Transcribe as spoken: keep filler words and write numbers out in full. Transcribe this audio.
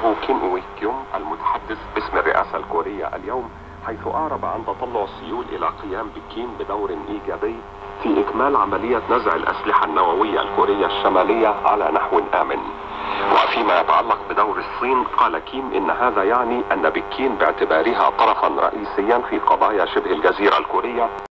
إنه كيم إوي كيوم المتحدث باسم الرئاسة الكورية اليوم، حيث أعرب عن تطلع سيول إلى قيام بكين بدور إيجابي في إكمال عملية نزع الأسلحة النووية الكورية الشمالية على نحو آمن. وفيما يتعلق بدور الصين، قال كيم إن هذا يعني أن بكين باعتبارها طرفا رئيسيا في قضايا شبه الجزيرة الكورية